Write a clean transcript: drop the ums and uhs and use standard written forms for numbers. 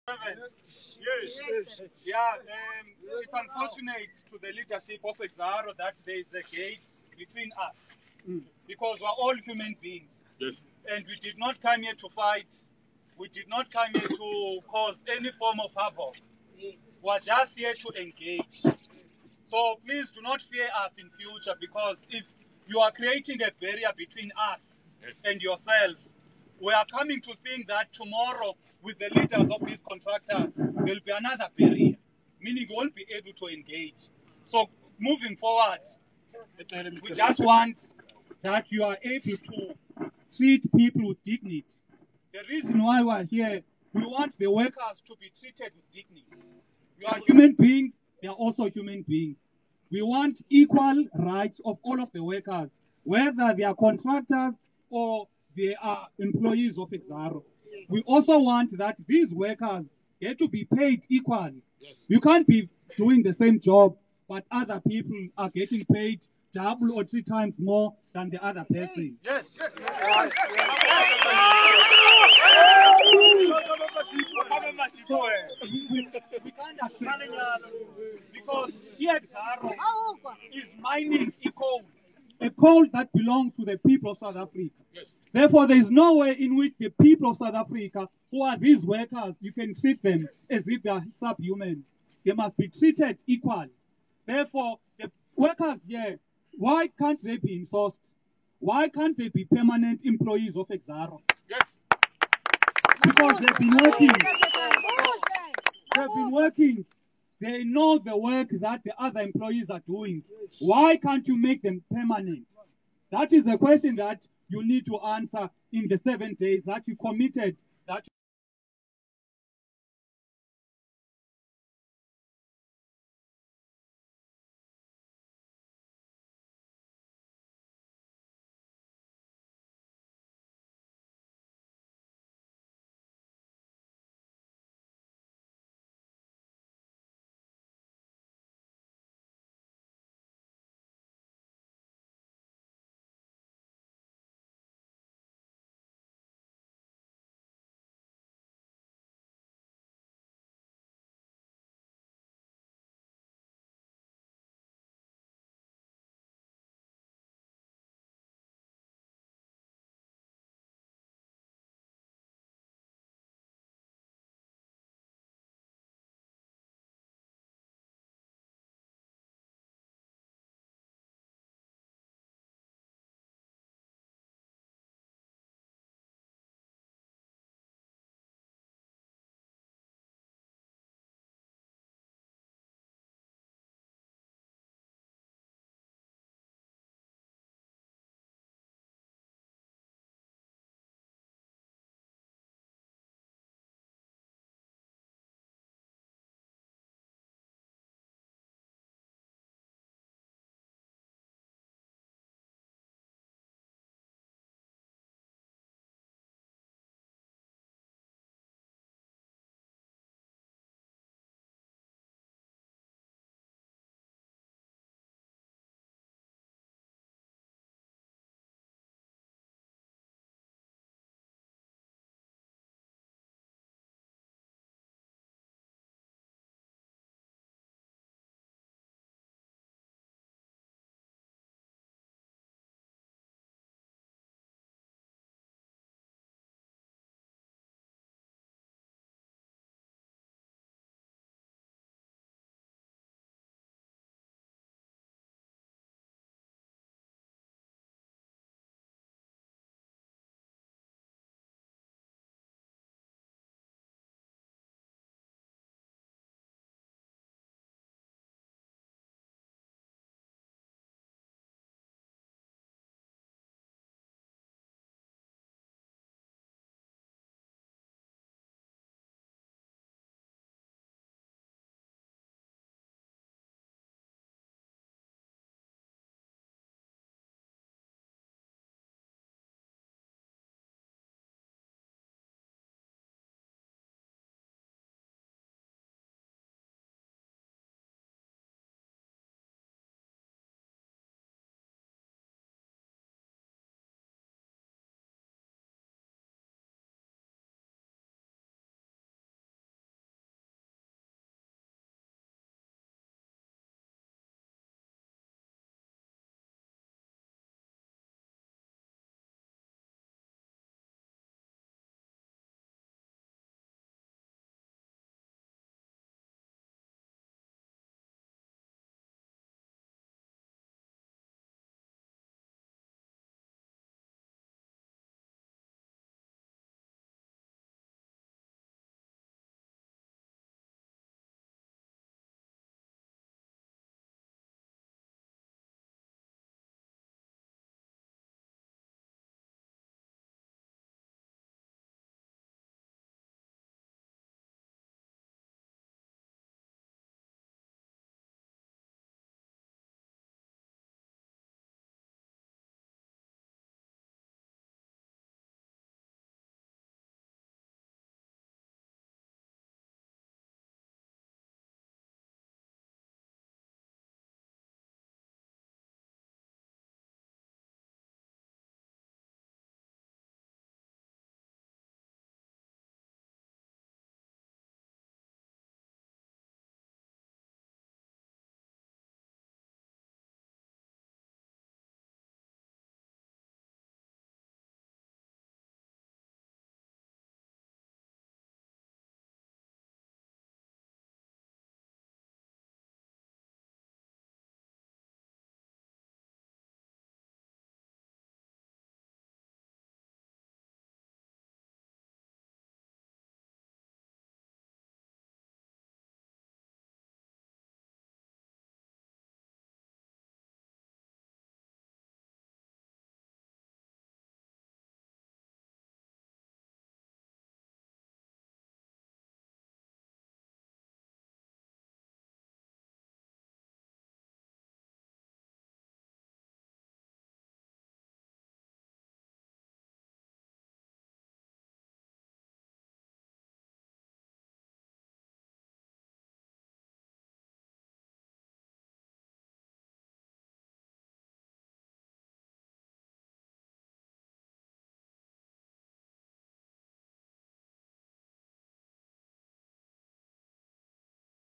Yes. Yeah, it's unfortunate to the leadership of Exxaro that there is a gate between us because we're all human beings. Yes. And we did not come here to fight. We did not come here to cause any form of havoc. We're just here to engage. So please do not fear us in future, because if you are creating a barrier between us and yourselves, we are coming to think that tomorrow with the leaders of these contractors, there will be another barrier, meaning you won't be able to engage. So moving forward, we just want that you are able to treat people with dignity. The reason why we're here, we want the workers to be treated with dignity. You are human beings, they are also human beings. We want equal rights of all of the workers, whether they are contractors or they are employees of Exxaro. We also want that these workers get to be paid equally. Yes. You can't be doing the same job, but other people are getting paid double or 3 times more than the other person. Yes. We can't accept because here Exxaro is mining a coal that belongs to the people of South Africa. Yes. Therefore, there is no way in which the people of South Africa, who are these workers, you can treat them as if they are subhuman. They must be treated equally. Therefore, the workers here, why can't they be insourced? Why can't they be permanent employees of Exxaro? Yes. Because they've been working. They've been working. They know the work that the other employees are doing. Why can't you make them permanent? That is the question that you need to answer in the 7 days that you committed